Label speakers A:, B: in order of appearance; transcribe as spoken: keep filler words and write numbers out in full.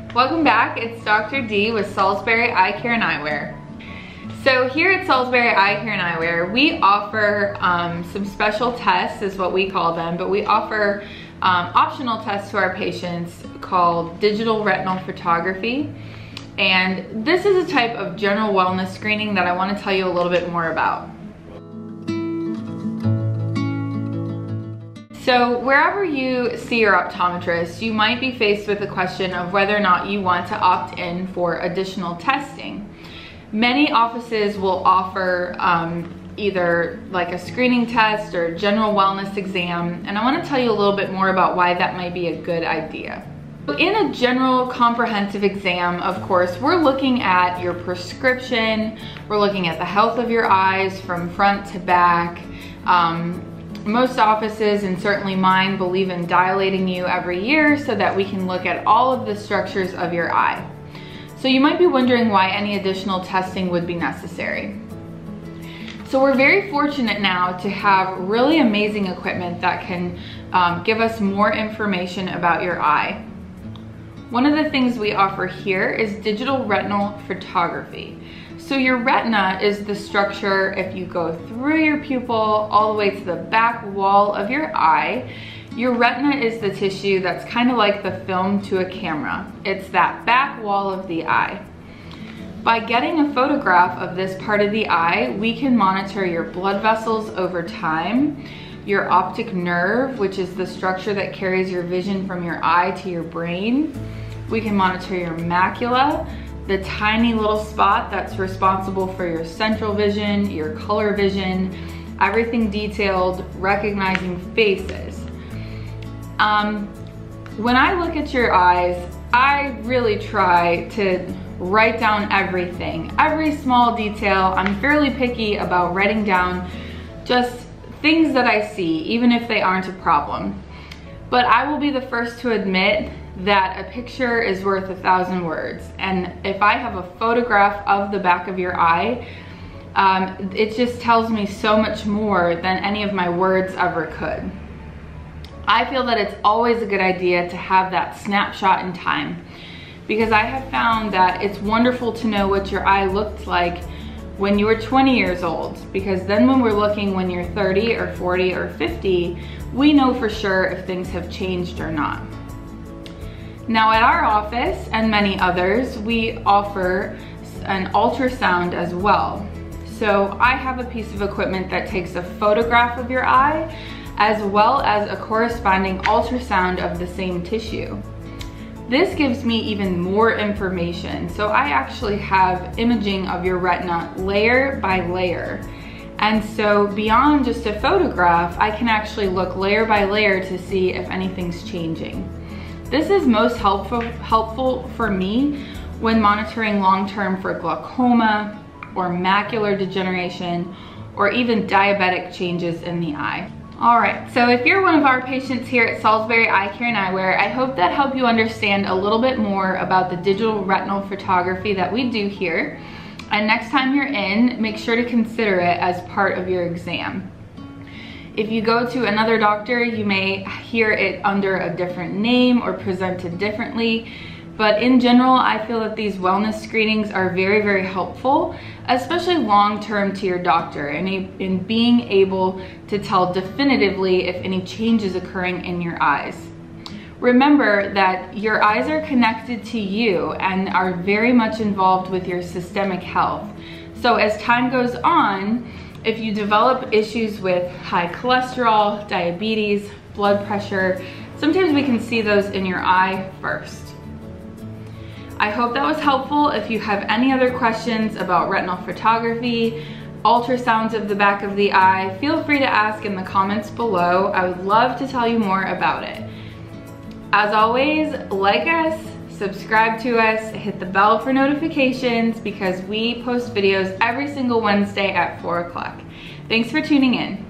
A: Welcome back, it's Doctor D with Salisbury Eyecare and Eyewear. So here at Salisbury Eyecare and Eyewear, we offer um, some special tests, is what we call them, but we offer um, optional tests to our patients called Digital Retinal Photography. And this is a type of general wellness screening that I want to tell you a little bit more about. So wherever you see your optometrist, you might be faced with the question of whether or not you want to opt in for additional testing. Many offices will offer um, either like a screening test or general wellness exam, and I want to tell you a little bit more about why that might be a good idea. In a general comprehensive exam, of course, we're looking at your prescription, we're looking at the health of your eyes from front to back. Um, Most offices, and certainly mine, believe in dilating you every year so that we can look at all of the structures of your eye. So you might be wondering why any additional testing would be necessary. So we're very fortunate now to have really amazing equipment that can um, give us more information about your eye. One of the things we offer here is digital retinal photography. So your retina is the structure, if you go through your pupil all the way to the back wall of your eye, your retina is the tissue that's kind of like the film to a camera. It's that back wall of the eye. By getting a photograph of this part of the eye, we can monitor your blood vessels over time, your optic nerve, which is the structure that carries your vision from your eye to your brain. We can monitor your macula, the tiny little spot that's responsible for your central vision, your color vision, everything detailed, recognizing faces. Um, when I look at your eyes, I really try to write down everything, every small detail. I'm fairly picky about writing down just things that I see, even if they aren't a problem. But I will be the first to admit that a picture is worth a thousand words. And if I have a photograph of the back of your eye, um, it just tells me so much more than any of my words ever could. I feel that it's always a good idea to have that snapshot in time, because I have found that it's wonderful to know what your eye looked like when you were twenty years old, because then when we're looking when you're thirty or forty or fifty, we know for sure if things have changed or not. Now at our office and many others, we offer an ultrasound as well. So I have a piece of equipment that takes a photograph of your eye as well as a corresponding ultrasound of the same tissue. This gives me even more information. So I actually have imaging of your retina layer by layer. And so beyond just a photograph, I can actually look layer by layer to see if anything's changing. This is most helpful, helpful for me when monitoring long-term for glaucoma or macular degeneration or even diabetic changes in the eye. All right, so if you're one of our patients here at Salisbury Eyecare and Eyewear, I hope that helped you understand a little bit more about the digital retinal photography that we do here. And next time you're in, make sure to consider it as part of your exam. If you go to another doctor, you may hear it under a different name or presented differently. But in general, I feel that these wellness screenings are very, very helpful, especially long-term to your doctor, and in, in being able to tell definitively if any change is occurring in your eyes. Remember that your eyes are connected to you and are very much involved with your systemic health. So as time goes on, if you develop issues with high cholesterol, diabetes, blood pressure, sometimes we can see those in your eye first. I hope that was helpful. If you have any other questions about retinal photography, ultrasounds of the back of the eye, feel free to ask in the comments below. I would love to tell you more about it. As always, like us, subscribe to us, hit the bell for notifications because we post videos every single Wednesday at four o'clock. Thanks for tuning in.